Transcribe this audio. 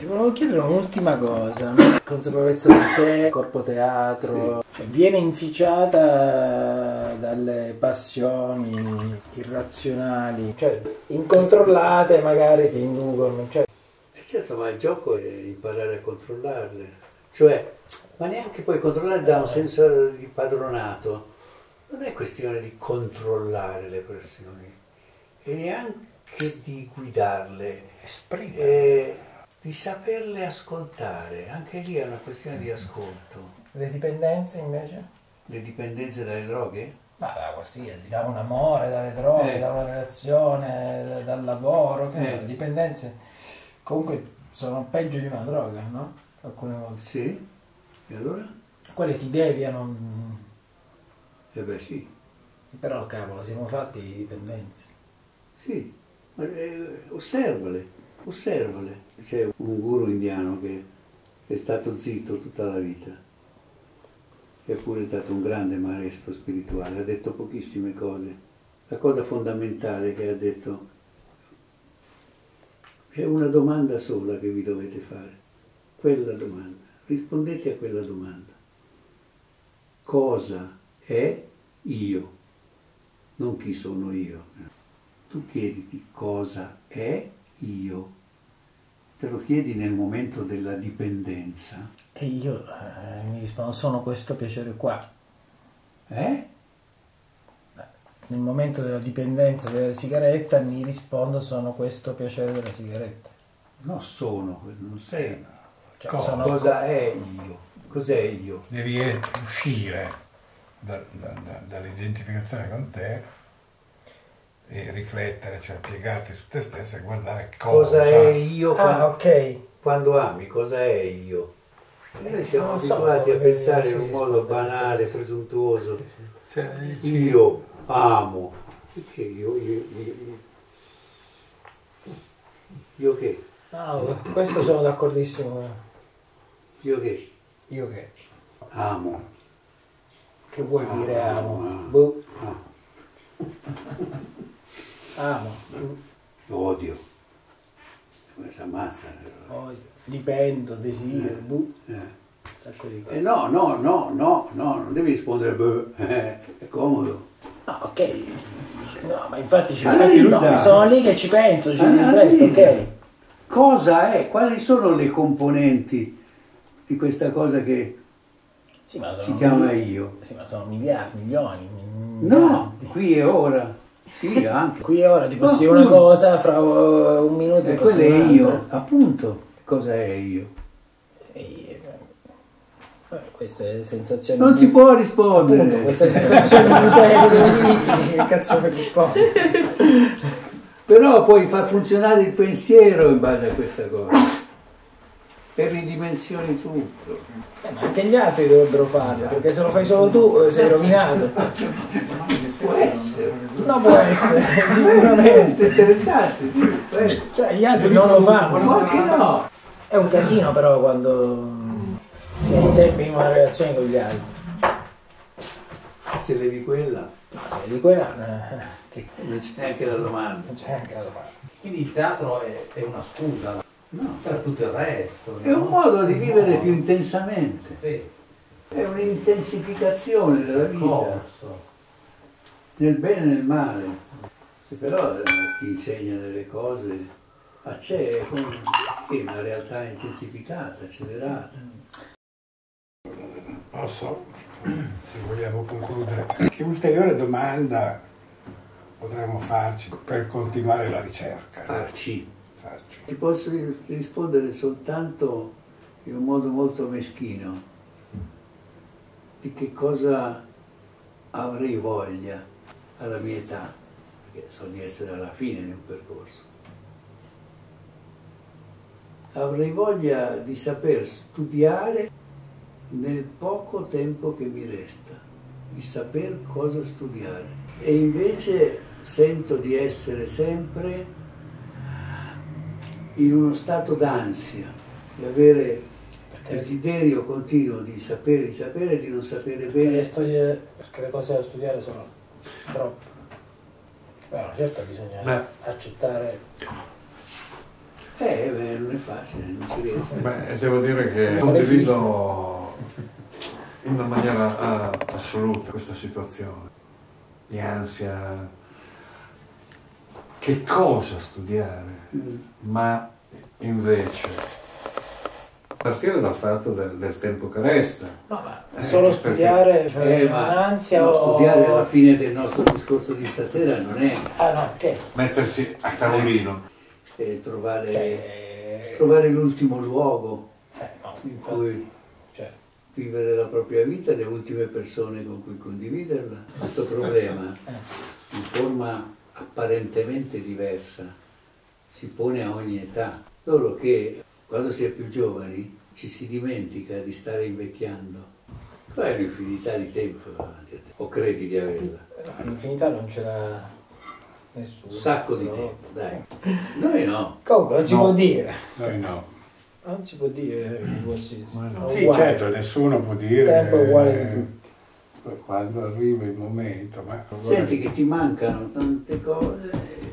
volevo chiedere un'ultima cosa. Consapevolezza di sé, corpo teatro, cioè, viene inficiata dalle passioni irrazionali, cioè incontrollate magari ti inducono. Cioè. Certo, ma il gioco è imparare a controllarle, cioè, ma neanche poi controllare da un senso di padronato. Non è questione di controllare le pressioni, e neanche di guidarle, di saperle ascoltare. Anche lì è una questione di ascolto. Le dipendenze invece? Le dipendenze dalle droghe? Ma da qualsiasi, da un amore, dalle droghe, da una relazione, dal lavoro, le dipendenze comunque sono peggio di una droga, no? Alcune volte. Sì, e allora? Quelle ti deviano. Eh beh sì. Però cavolo, siamo fatti di dipendenze. Sì, ma osservale. C'è un guru indiano che è stato zitto tutta la vita, eppure è stato un grande maestro spirituale, ha detto pochissime cose. La cosa fondamentale che ha detto: c'è una domanda sola che vi dovete fare, quella domanda, rispondete a quella domanda. Cosa è io? Non chi sono io. Tu chiediti cosa è io. Te lo chiedi nel momento della dipendenza. E io mi rispondo, sono questo piacere qua. Nel momento della dipendenza della sigaretta mi rispondo, sono questo piacere della sigaretta. No, non sei. Cioè, Cosa è io? Cos'è io? Devi uscire dall'identificazione con te e riflettere, cioè piegarti su te stesso e guardare cosa è io ok. Quando ami, cosa è io? Noi siamo abituati a pensare in un modo banale, presuntuoso. Io amo. Perché io che? No, questo sono d'accordissimo. Io che? Io che? Amo. Che vuoi dire amo? Amo. Odio. Come si ammazza? Odio. Dipendo, desidero, sacco di cose. No, non devi rispondere è comodo. No, ok. No, ma infatti sono lì che ci penso, ci rifletto, ok. Cosa è? Quali sono le componenti di questa cosa che si chiama io? Sì, ma sono milioni. No, qui e ora. Sì, anche. Qui e ora ti posso dire una cosa, fra un minuto e quello è io, appunto. Cosa è io? Queste sensazioni. Non si può rispondere. Appunto, queste sensazioni mutevoli, che cazzo mi rispondi? Però puoi far funzionare il pensiero in base a questa cosa. E ridimensioni tutto. Ma anche gli altri dovrebbero farlo, perché se lo fai solo tu sei rovinato. Può essere. No, può essere, sicuramente. Interessante, sì. Cioè gli altri non lo fanno. Ma anche no. È un casino però quando sei sempre in una relazione con gli altri. Se levi quella. No, se levi quella. Non c'è neanche la domanda. Non c'è neanche la domanda. Quindi il teatro è una scusa, No. per tutto il resto. È un modo di vivere più intensamente. Sì. È un'intensificazione della vita. Corso. Nel bene e nel male. E però ti insegna delle cose. C'è una realtà intensificata, accelerata. Posso, se vogliamo concludere, che ulteriore domanda potremmo farci per continuare la ricerca? Farci. Ti posso rispondere soltanto in un modo molto meschino di che cosa avrei voglia alla mia età, perché so di essere alla fine di un percorso. Avrei voglia di saper studiare nel poco tempo che mi resta, di saper cosa studiare. E invece sento di essere sempre in uno stato d'ansia, di avere desiderio continuo di sapere e di non sapere bene. Perché le cose da studiare sono troppe. Però certo bisogna accettare. Non è facile, non ci riesco. Beh, devo dire che condivido in una maniera assoluta questa situazione di ansia. Che cosa studiare? Ma invece partire dal fatto del tempo che resta. No, ma solo studiare Ma un'ansia no, o... studiare alla fine del nostro discorso di stasera non è Ah no, ok. Mettersi a tavolino. trovare l'ultimo luogo No, in cui cioè, vivere la propria vita, le ultime persone con cui condividerla. Questo problema, in forma apparentemente diversa, si pone a ogni età, solo che quando si è più giovani ci si dimentica di stare invecchiando. Tu hai un'infinità di tempo davanti a te, o credi di averla? no, l'infinità non ce l'ha nessuno. Un sacco di tempo, dai. Noi no. Comunque non si No. può dire. Noi no. Non si può dire che qualsiasi. È Sì, uguale. certo, nessuno può dire. Il tempo è uguale di tutti. Quando arriva il momento, ma Senti che ti mancano tante cose